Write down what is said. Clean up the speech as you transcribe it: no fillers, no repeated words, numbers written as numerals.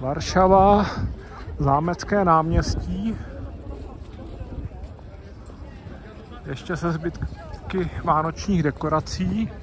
Varšava, Zámecké náměstí, ještě se zbytky vánočních dekorací.